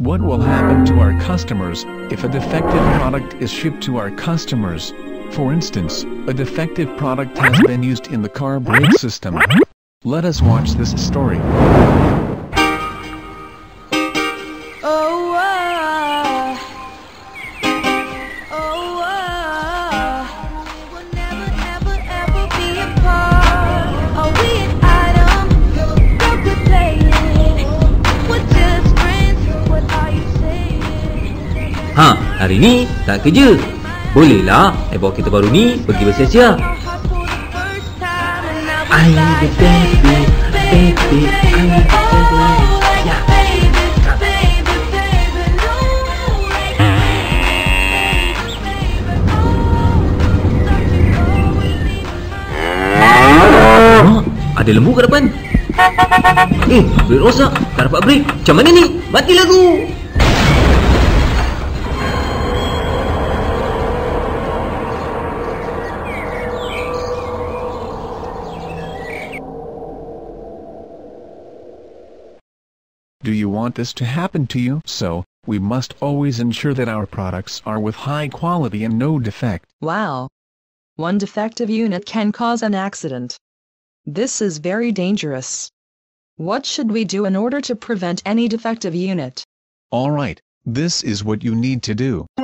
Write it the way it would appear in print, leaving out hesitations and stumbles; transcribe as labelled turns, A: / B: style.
A: What will happen to our customers if a defective product is shipped to our customers? For instance, a defective product has been used in the car brake system. Let us watch this story.
B: Hari ni tak kerja. Bolehlah bawa kereta baru ni pergi bersia-sia. I need a baby, baby, I need a baby. Ya. Ada lembu kat depan. Brake rosak. Tak dapat brake. Macam mana ni? Matilah aku.
A: Do you want this to happen to you? So, we must always ensure that our products are with high quality and no defect.
C: Wow! One defective unit can cause an accident. This is very dangerous. What should we do in order to prevent any defective unit?
A: Alright, this is what you need to do.